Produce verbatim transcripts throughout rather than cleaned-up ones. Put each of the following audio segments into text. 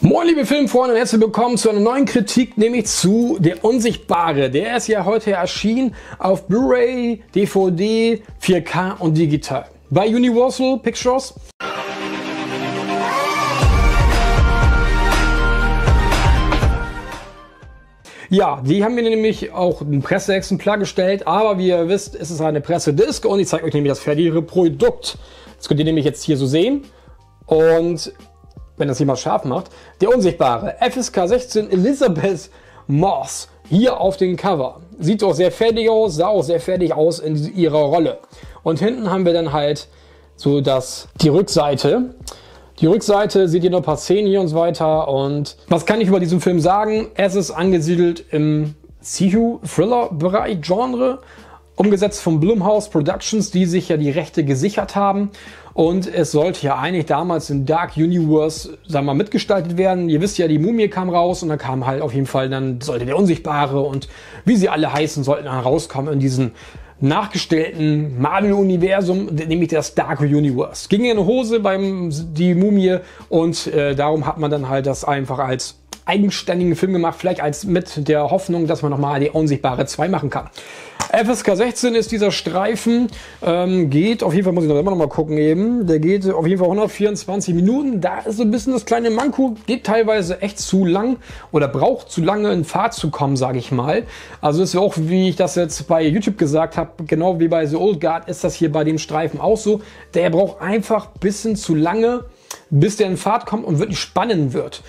Moin liebe Filmfreunde und herzlich willkommen zu einer neuen Kritik, nämlich zu Der Unsichtbare. Der ist ja heute erschienen auf Blu-ray, D V D, vier K und digital bei Universal Pictures. Ja, die haben mir nämlich auch ein Presseexemplar gestellt, aber wie ihr wisst, ist es eine Pressedisc und ich zeige euch nämlich das fertige Produkt. Das könnt ihr nämlich jetzt hier so sehen und wenn das jemand scharf macht, Der Unsichtbare, F S K sechzehn Elisabeth Moss, hier auf dem Cover. Sieht auch sehr fertig aus, sah auch sehr fertig aus in ihrer Rolle. Und hinten haben wir dann halt so das, die Rückseite. Die Rückseite seht ihr noch ein paar Szenen hier und so weiter. Und was kann ich über diesen Film sagen? Es ist angesiedelt im Psycho-Thriller-Bereich, Genre. Umgesetzt von Blumhouse Productions, die sich ja die Rechte gesichert haben. Und es sollte ja eigentlich damals im Dark Universe, sagen wir mal, mitgestaltet werden. Ihr wisst ja, die Mumie kam raus und dann kam halt auf jeden Fall, dann sollte der Unsichtbare und wie sie alle heißen, sollten dann rauskommen in diesen nachgestellten Marvel-Universum, nämlich das Dark Universe. Ging in eine Hose beim die Mumie und äh, darum hat man dann halt das einfach als eigenständigen Film gemacht, vielleicht als mit der Hoffnung, dass man nochmal die Unsichtbare zwei machen kann. F S K sechzehn ist dieser Streifen, ähm, geht, auf jeden Fall muss ich noch immer noch mal gucken eben, der geht auf jeden Fall hundertvierundzwanzig Minuten, da ist so ein bisschen das kleine Manko, geht teilweise echt zu lang oder braucht zu lange in Fahrt zu kommen, sage ich mal. Also ist ja auch, wie ich das jetzt bei YouTube gesagt habe, genau wie bei The Old Guard ist das hier bei dem Streifen auch so, der braucht einfach ein bisschen zu lange, bis der in Fahrt kommt und wirklich spannend wird.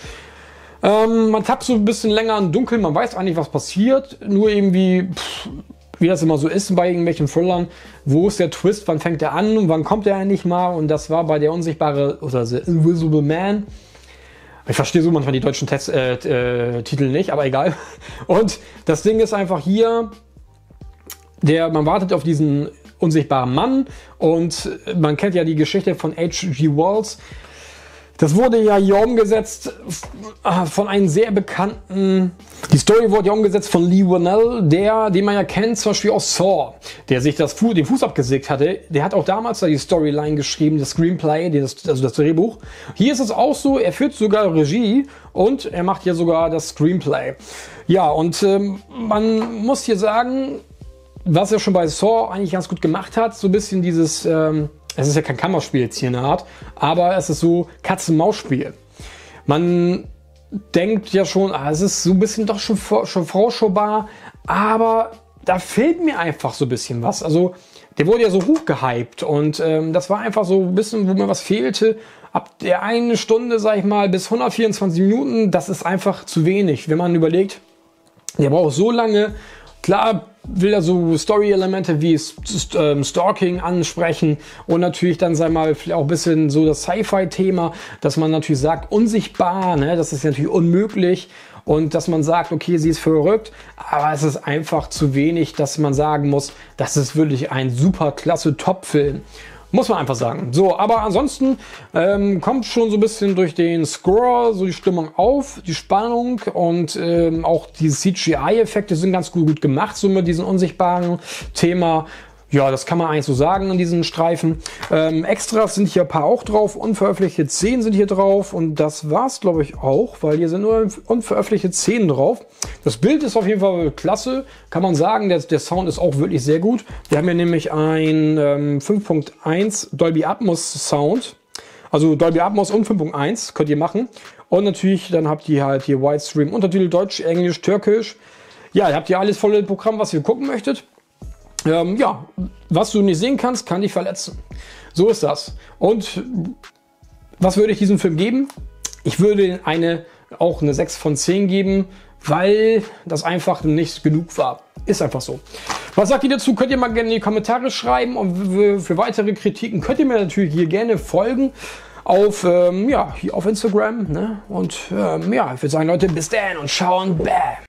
Ähm, man tappt so ein bisschen länger im Dunkeln, man weiß eigentlich, was passiert, nur irgendwie, pff, wie das immer so ist bei irgendwelchen Thrillern, wo ist der Twist, wann fängt er an und wann kommt er eigentlich mal, und das war bei Der Unsichtbare oder The Invisible Man. Ich verstehe so manchmal die deutschen Test, äh, äh, Titel nicht, aber egal. Und das Ding ist einfach hier, der, man wartet auf diesen unsichtbaren Mann und man kennt ja die Geschichte von H G Wells. Das wurde ja hier umgesetzt von einem sehr bekannten, die Story wurde ja umgesetzt von Leigh Whannell, der, den man ja kennt, zum Beispiel aus Saw, der sich das Fu den Fuß abgesägt hatte. Der hat auch damals da die Storyline geschrieben, das Screenplay, das, also das Drehbuch. Hier ist es auch so, er führt sogar Regie und er macht ja sogar das Screenplay. Ja, und ähm, man muss hier sagen, was er schon bei Saw eigentlich ganz gut gemacht hat, so ein bisschen dieses... Ähm, Es ist ja kein Kammerspiel jetzt hier in der Art, aber es ist so Katz-und-Maus-Spiel. Man denkt ja schon, ah, es ist so ein bisschen doch schon, schon vorschaubar, aber da fehlt mir einfach so ein bisschen was. Also der wurde ja so hochgehypt und ähm, das war einfach so ein bisschen, wo mir was fehlte. Ab der eine Stunde, sag ich mal, bis hundertvierundzwanzig Minuten, das ist einfach zu wenig. Wenn man überlegt, der braucht so lange, klar, will er so Story-Elemente wie Stalking ansprechen und natürlich dann, sei mal, auch ein bisschen so das Sci-Fi-Thema, dass man natürlich sagt, unsichtbar, ne, das ist natürlich unmöglich und dass man sagt, okay, sie ist verrückt, aber es ist einfach zu wenig, dass man sagen muss, das ist wirklich ein super klasse Top-Film. Muss man einfach sagen. So, aber ansonsten ähm, kommt schon so ein bisschen durch den Score so die Stimmung auf, die Spannung und ähm, auch die C G I-Effekte sind ganz gut, gut gemacht, so mit diesem unsichtbaren Thema. Ja, das kann man eigentlich so sagen in diesen Streifen. Ähm, Extras sind hier ein paar auch drauf, unveröffentlichte Szenen sind hier drauf und das war's, glaube ich, auch, weil hier sind nur unveröffentlichte Szenen drauf. Das Bild ist auf jeden Fall klasse, kann man sagen, der, der Sound ist auch wirklich sehr gut. Wir haben hier nämlich ein ähm, fünf Punkt eins Dolby Atmos Sound, also Dolby Atmos und fünf Punkt eins könnt ihr machen. Und natürlich, dann habt ihr halt hier Widestream, Untertitel Deutsch, Englisch, Türkisch. Ja, ihr habt hier alles volle Programm, was ihr gucken möchtet. Ähm, ja, was du nicht sehen kannst, kann dich verletzen. So ist das. Und was würde ich diesem Film geben? Ich würde eine, auch eine sechs von zehn geben, weil das einfach nicht genug war. Ist einfach so. Was sagt ihr dazu? Könnt ihr mal gerne in die Kommentare schreiben und für, für weitere Kritiken könnt ihr mir natürlich hier gerne folgen auf, ähm, ja, hier auf Instagram. Ne? Und ähm, ja, ich würde sagen, Leute, bis dann und schauen, bam!